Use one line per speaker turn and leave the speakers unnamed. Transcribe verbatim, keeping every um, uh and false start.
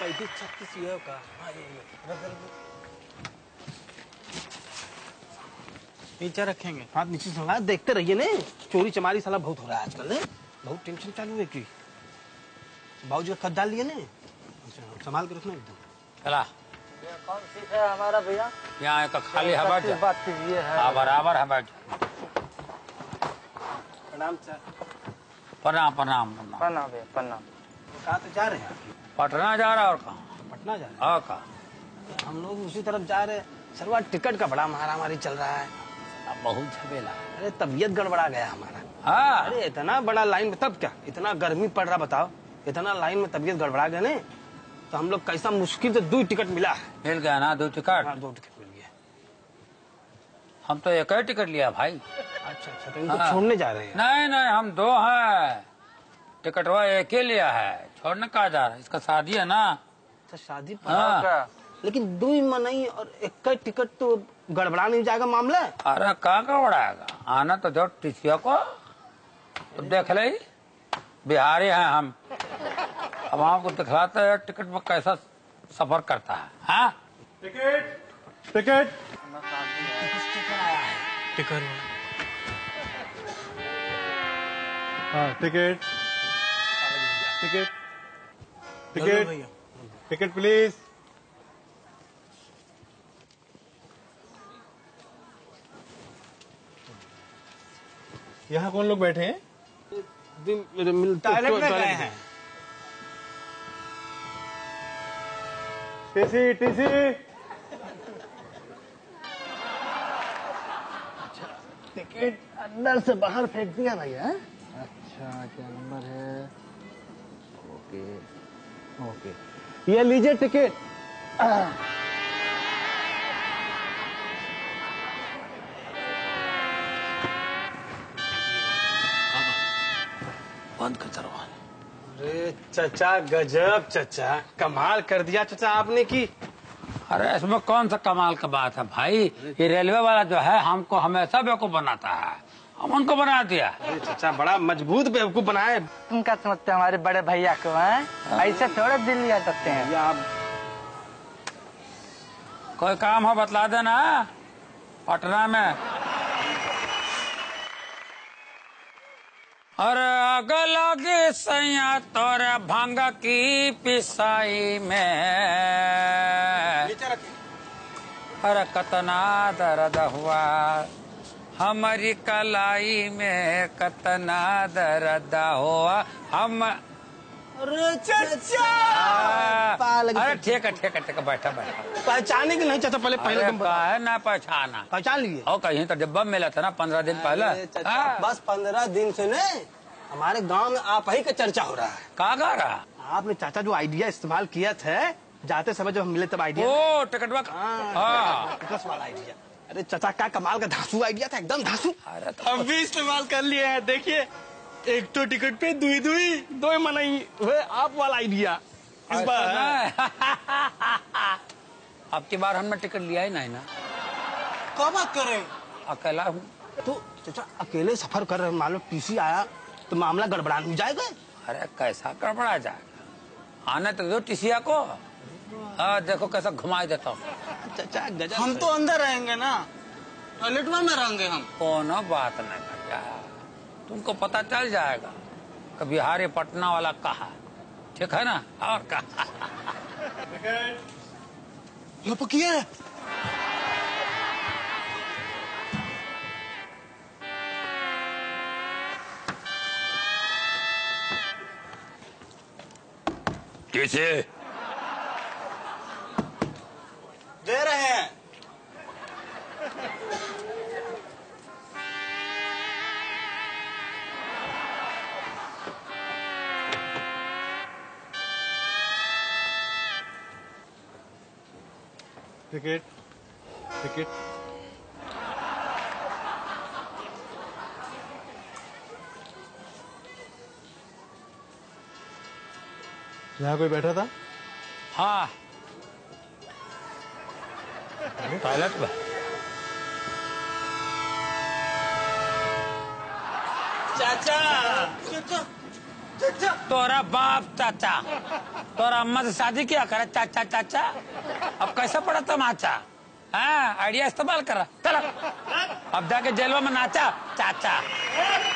पैंतीस छत्तीस ये का। हाँ ये ये रख रख नीचे रखेंगे। हाथ नीचे संभाल, देखते रहिए ने। चोरी चमारी साला बहुत हो रहा है आजकल ने। बहुत टेंशन चालू है की। बाबू जी का खत डाल लिए ने। संभाल के रखना एकदम।
चला
ये कौन सी है हमारा भैया?
यहाँ का खाली है बैठ
बात कीजिए है।
हाँ बराबर है बैठ।
प्रणाम सर।
प्रणाम प्रणाम प्रणाम।
प्रणाम भैया प्रणाम।
कहाँ तो जा रहे हैं आप?
पटना जा रहा है और कहाँ?
पटना जा रहे हैं।
हाँ कहाँ?
हम लोग उसी तरफ जा रहे हैं। सर वहाँ टिकट का बड़ा मारामारी चल रहा है।
अब बहुत झमेला।
अरे तबीयत गड़बड़ा गया हमारा।
हाँ
अरे इतना बड़ा लाइन में, तब क्या इतना गर्मी पड़ रहा बताओ। इतना लाइन में तबीयत गड़बड़ा गया ने, तो हम लोग कैसा मुश्किल से दो टिकट मिला है।
मिल गया ना दो टिकट?
हाँ दो टिकट मिल गया।
हम तो एक ही टिकट लिया भाई।
अच्छा अच्छा, तो इनको
हाँ।
छोड़ने जा रहे हैं?
नहीं नहीं हम दो हैं। टिकट वो एक ही लिया है, छोड़ने कहा जा रहा है। इसका शादी है ना।
अच्छा शादी पर।
हाँ।
लेकिन दो ही मनाई और एक ही टिकट तो गड़बड़ा नहीं जाएगा मामला?
अरे कहाँ का बढ़ाएगा, आना तो जो टीसीओ को तो देख ले। बिहारी हैं हम, अब आपको दिखलाते हैं टिकट में कैसा सफर करता है। हाँ
टिकट टिकट
टिकट
हाँ ticket ticket ticket ticket please. यहाँ कौन लोग बैठे हैं?
टॉयलेट में गए हैं।
टीसी टीसी
टिकट अंदर से बाहर फेंक दिया भैया।
अच्छा क्या नंबर है?
ओके ओके, ये लीजिए टिकट।
बंद कर दरवाजा।
अरे चचा गजब, चचा कमाल कर दिया चचा आपने की।
अरे इसमें कौन सा कमाल का बात है भाई, ये रेलवे वाला जो है हमको हमेशा बेवकूफ बनाता है, हम उनको बना दिया।
अरे चचा बड़ा मजबूत बेवकूफ बनाए।
तुम क्या समझते हो हमारे बड़े भैया को? हैं ऐसे थोड़े दिल्ली आ सकते हैं।
भैया आप
कोई काम हो बतला देना पटना में। अरे आग लगी सैया तोरे भांग की पिसाई में, अरे कतना दर्द हुआ हमारी कलाई में, कतना दर्द हुआ हम।
अरे चचा
अरे ठीक है ठीक है ठीक है बैठा बैठा।
पहचाने के नहीं चचा, पहले पहले
अरे
तुम
काहे ना पहचाना,
पहचान लिए?
और कहीं तो डिब्बा मिला था ना पंद्रह दिन पहले।
अरे चचा,
हाँ।
बस पंद्रह दिन से नहीं हमारे गांव में आप ही का चर्चा हो रहा है।
कहाँ गा रहा?
आपने चाचा जो आइडिया इस्तेमाल किया था जाते समय जब हम मिले तब आइडिया।
ओ टिकट
हाँ टिकट वाला आइडिया। अरे चाचा क्या कमाल का धांसू आइडिया था, एकदम धांसू।
अरे तो
हम भी इस्तेमाल कर लिए हैं। देखिए एक तो टिकट पे दुई दुई दो मनाई हुए, आप वाला आइडिया इस बार।
अब की बार हमने टिकट लिया ही नहीं ना।
क्या बात कर रहे हैं?
अकेला हूँ
तो चाचा अकेले सफर कर रहे हैं, मान लो टीसी आया तो मामला गड़बड़ा नहीं जाएगा?
अरे कैसा गड़बड़ा जाएगा, आने तो दो टीसिया को। हाँ देखो कैसा घुमा देता हूँ।
चाचा गजब।
हम तो अंदर रहेंगे ना, टॉयलेट में रहेंगे हम।
कोनो बात नहीं भैया, तुमको पता चल जाएगा कि बिहारी पटना वाला कहा, ठीक है ना। और कहा
लपकिए।
कैसे
दे रहे हैं?
टिकट टिकट यहाँ कोई बैठा था?
हाँ टॉयलेट में।
चाचा चाचा
तोरा बाप चाचा, तोरा अम्मा से शादी किया करे चाचा चाचा। अब कैसे पड़ा तमाचा? हाँ, आइडिया इस्तेमाल करा। चलो अब जाके जेल में नाचा चाचा।